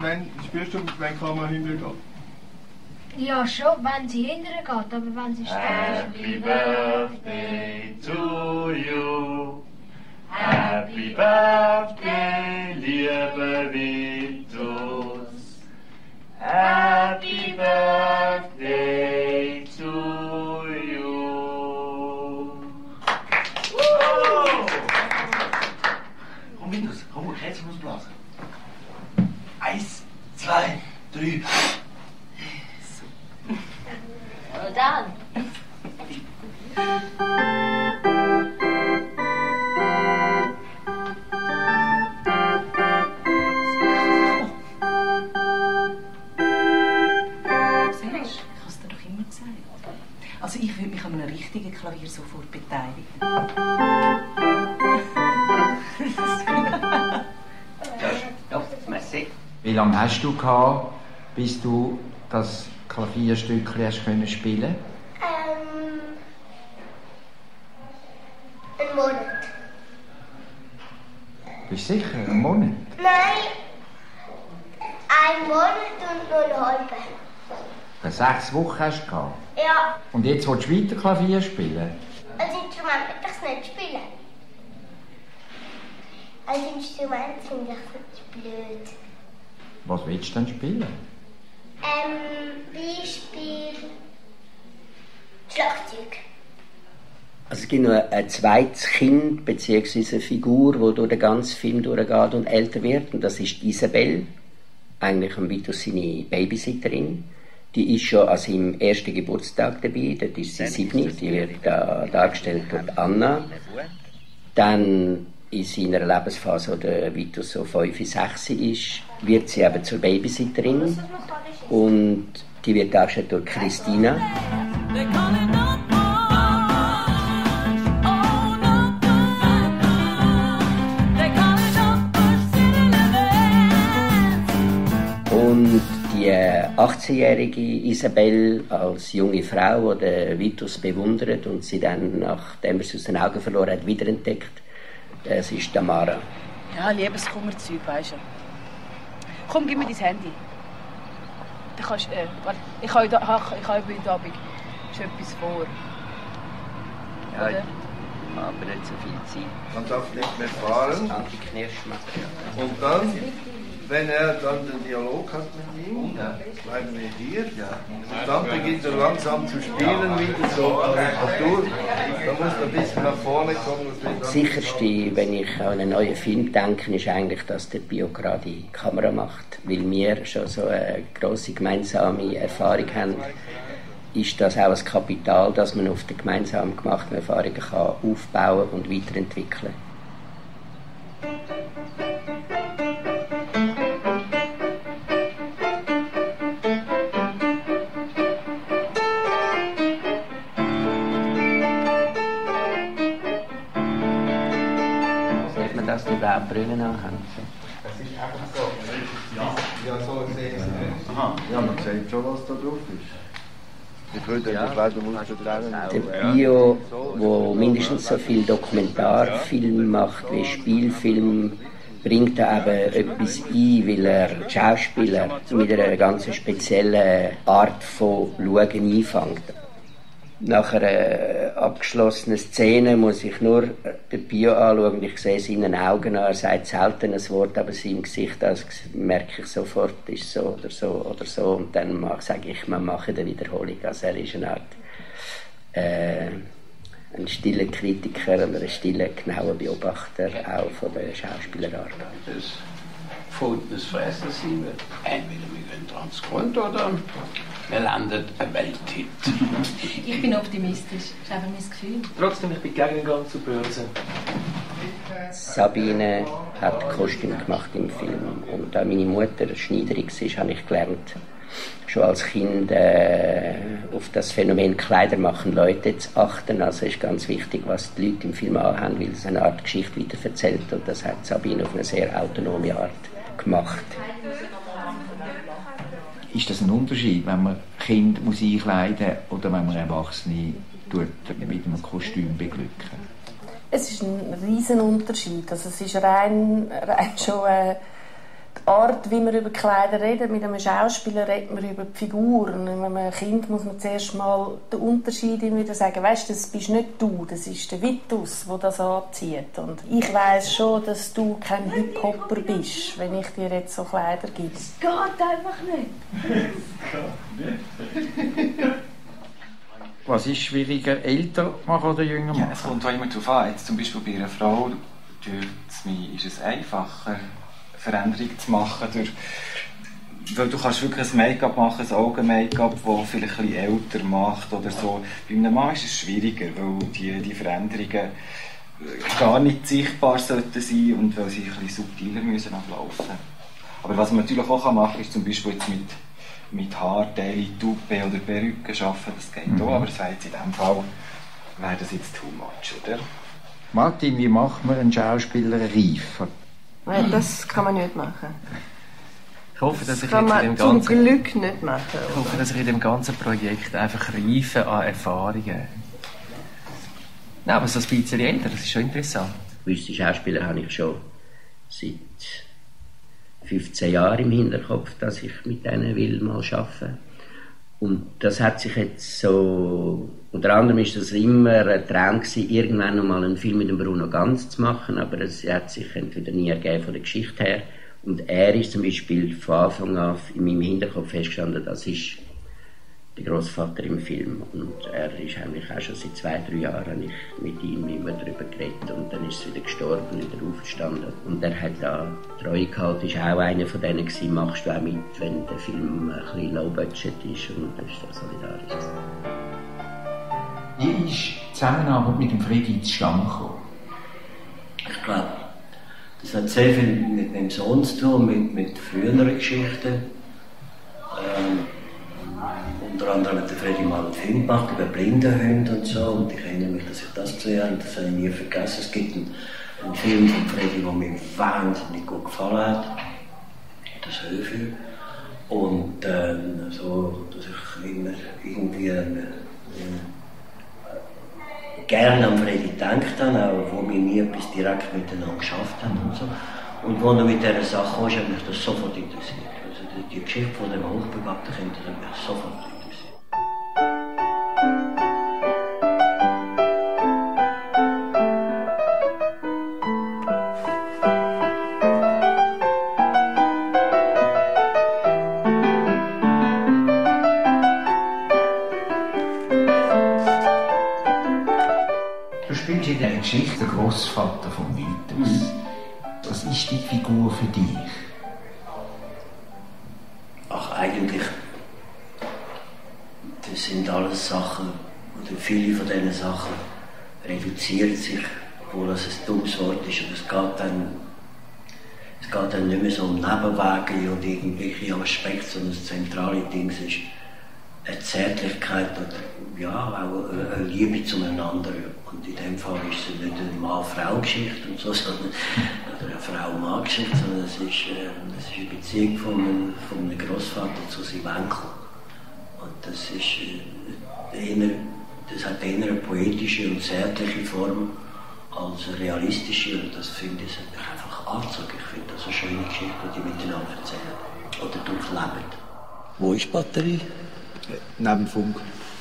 Wann spürst du, wann kann man hintergehen? Ja, schon, wenn sie hinterher geht, aber wenn sie steht. Happy Birthday to you. Happy Birthday, lieber Vitus. Happy Birthday to you. Komm, Vitus, komm, Kerzen ausblasen. 1, 2, 3. Well done. Also ich würde mich an einem richtigen Klavier sofort beteiligen. Ja, merci. Wie lange hast du gehabt, bis du das Klavierstückchen hast können spielen? Einen Monat. Bist du sicher? Einen Monat? Nein, 1 Monat und noch einen halben. 6 Wochen hast du gehabt? Ja, Und jetzt willst du weiter Klavier spielen? als Instrument will ich es nicht spielen. Als Instrument finde ich es blöd. Was willst du denn spielen? Beispiel Schlagzeug. Also es gibt noch ein zweites Kind bzw. eine Figur, die durch den ganzen Film durchgeht und älter wird. Und das ist Isabelle, eigentlich am Vitus seine Babysitterin. Die ist schon an seinem ersten Geburtstag dabei, dort ist sie 7, die wird dargestellt durch Anna. Dann in seiner Lebensphase, wo der Vitus so 5, 6 ist, wird sie eben zur Babysitterin und die wird dargestellt durch Christina. Und die 18-jährige Isabelle als junge Frau, die den Vitus bewundert und sie dann, nachdem er sie aus den Augen verloren hat, wiederentdeckt, das ist Tamara. Ja, Liebeskummerzeug, weisst du. Komm, gib mir dein Handy. Dann kannst, warte, ich habe heute Abend schon etwas vor. Ja, ich habe nicht so viel Zeit. Man darf nicht mehr fahren. Antiknirschmaterial. Und dann, wenn er dann den Dialog hat mit ihm, bleiben wir hier. Und dann beginnt er langsam zu spielen wieder so durch. Da muss er ein bisschen nach vorne kommen. Das Sicherste, wenn ich an einen neuen Film denke, ist eigentlich, dass der Bio gerade die Kamera macht. Weil wir schon so eine grosse gemeinsame Erfahrung haben, ist das auch ein Kapital, das man auf den gemeinsam gemachten Erfahrungen kann aufbauen und weiterentwickeln kann. Dass die blauen Brillen anhaben. Das ist einfach so. Ja, so sehen Sie nicht. Aha. Ja, man sieht schon, was da drauf ist. Ich würde leider trennen. Der Bio, der mindestens so viel Dokumentarfilm macht wie Spielfilm, bringt da eben etwas ein, weil er Schauspieler mit einer ganz speziellen Art von Schauen einfängt. Nach einer abgeschlossenen Szene muss ich nur den Bio anschauen. Ich sehe es in den Augen an. Er sagt selten ein Wort, aber seinem Gesicht also merke ich sofort, ist so oder so oder so. Und dann sage ich, man mache eine Wiederholung. Also er ist eine Art ein stiller Kritiker und ein stiller, genauer Beobachter auch von der Schauspielerarbeit. Das Fotos Fressen sein wird. Entweder wir gehen transgrund oder wir landen ein Welthit. Ich bin optimistisch, das ist einfach mein Gefühl. Trotzdem, ich bin gegen den ganzen Börse. Sabine hat Kostüm gemacht im Film. Und da meine Mutter Schneiderin war, habe ich gelernt, schon als Kind auf das Phänomen Kleider machen Leute zu achten. Also ist ganz wichtig, was die Leute im Film anhaben, weil es eine Art Geschichte weiterverzählt. Und das hat Sabine auf eine sehr autonome Art gemacht. Ist das ein Unterschied, wenn man Kind muss einkleiden oder wenn man Erwachsene mit einem Kostüm beglücken? Es ist ein riesen Unterschied. Also es ist rein schon die Art, wie man über Kleider redet. Mit einem Schauspieler redet man über die Figur. Und mit einem Kind muss man zuerst mal den Unterschied wieder sagen. Weißt, das bist nicht du, das ist der Vitus, der das anzieht. Und ich weiss schon, dass du kein Hip-Hopper bist, wenn ich dir jetzt so Kleider gebe. Es geht einfach nicht. Was ist schwieriger, älter machen oder jünger machen? Ja, es kommt auch immer darauf an. Jetzt zum Beispiel bei einer Frau ist es einfacher, Veränderungen zu machen, weil du kannst wirklich ein Make-up machen, ein Augen-Make-up, das vielleicht ein bisschen älter macht oder so. Bei einem Mann ist es schwieriger, weil die Veränderungen gar nicht sichtbar sollten sein und weil sie ein bisschen subtiler müssen ablaufen. Aber was man natürlich auch machen kann, ist zum Beispiel jetzt mit Haarteilen, Toupet oder Perücke arbeiten, das geht auch, aber das wäre jetzt in diesem Fall wäre das jetzt too much, oder? Martin, wie macht man einen Schauspieler reif? Nein, das kann man nicht machen. Ich hoffe, dass das kann man zum Glück nicht machen. Ich hoffe, dass ich in dem ganzen Projekt einfach reife an Erfahrungen. Nein, aber so ein bisschen älter, das ist schon interessant. Gewisse Schauspieler habe ich schon seit 15 Jahren im Hinterkopf, dass ich mit denen will mal arbeiten will. Und das hat sich jetzt so... Unter anderem war das immer ein Traum gewesen, irgendwann noch mal einen Film mit dem Bruno Ganz zu machen, aber es hat sich entweder nie ergeben von der Geschichte her. Und er ist zum Beispiel von Anfang an in meinem Hinterkopf festgestanden, das ist der Großvater im Film. Und er ist eigentlich auch schon seit 2-3 Jahren habe ich mit ihm immer darüber geredet. Und dann ist er wieder gestorben und wieder auferstanden. Und er hat da treu gehalten, ist auch einer von denen gewesen, machst du auch mit, wenn der Film ein bisschen low budget ist. Und das ist da solidarisch. Wie ist die Zusammenarbeit mit dem Fredi zustande gekommen? Ich glaube, das hat sehr viel mit meinem Sohn zu tun, mit früheren Geschichten. Unter anderem hat der Fredi mal einen Film gemacht über Blindenhunde und so. Und ich erinnere mich, dass ich das gesehen habe und das habe ich nie vergessen. Es gibt einen Film von Fredi, der mir wahnsinnig gut gefallen hat. Das Höfel. Und so, dass ich immer irgendwie gerne an Fredi gedacht habe, auch wo wir nie etwas direkt miteinander geschafft haben und so. Und als er mit dieser Sache kam, hat mich das sofort interessiert. Also die Geschichte von dem hochbegabten Kind hat mich sofort interessiert. Geschichte, der Großvater von Vitus. Was ist die Figur für dich? Ach, eigentlich, das sind alles Sachen, oder viele von diesen Sachen reduzieren sich, obwohl das ein dummes Wort ist, aber es geht dann nicht mehr so um Nebenwege und irgendwelche Aspekte, sondern das zentrale Ding ist eine Zärtlichkeit oder ja, auch eine Liebe zueinander. Und in dem Fall ist es nicht eine Mann-Frau-Geschichte und so, sondern oder eine Frau-Mann-Geschichte, sondern es ist eine Beziehung von einem Großvater zu seinem Enkel. Und das hat eher eine poetische und zärtliche Form als eine realistische. Und das finde ich einfach angezogen. Ich finde das eine schöne Geschichte, die die miteinander erzählen oder durchleben. Wo ist die Batterie? Neben dem Funk.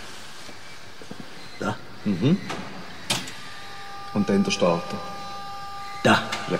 Da? Mhm. Und dann der Starter. Da? Ja.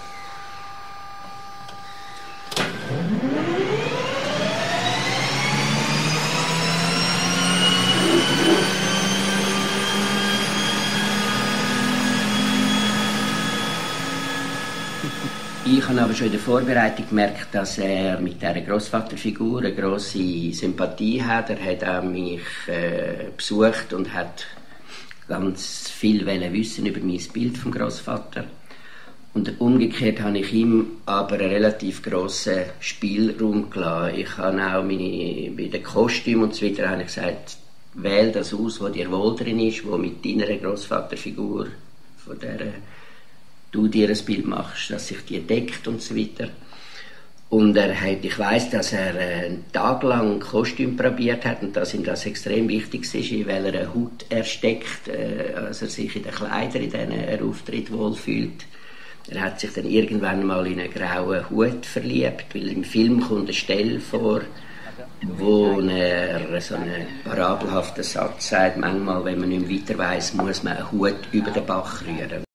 Ich habe aber schon in der Vorbereitung gemerkt, dass er mit dieser Grossvaterfigur eine grosse Sympathie hat. Er hat auch mich besucht und hat ganz viel wissen über mein Bild vom Grossvater. Und umgekehrt habe ich ihm aber einen relativ grossen Spielraum gelassen. Ich habe auch bei den Kostümen und so weiter habe ich gesagt, wähl das aus, wo dir wohl drin ist, wo mit deiner Grossvaterfigur, von der du dir ein Bild machst, dass sich die deckt und so weiter. Und ich weiss, dass er einen Tag lang ein Kostüm probiert hat und dass ihm das extrem wichtig ist, weil er eine Haut ersteckt, dass er sich in den Kleidern, in denen er auftritt, wohlfühlt. Er hat sich dann irgendwann mal in einen grauen Hut verliebt, weil im Film kommt eine Stelle vor, wo er so einen parabelhaften Satz sagt, manchmal, wenn man nicht weiter weiss, muss man einen Hut über den Bach rühren.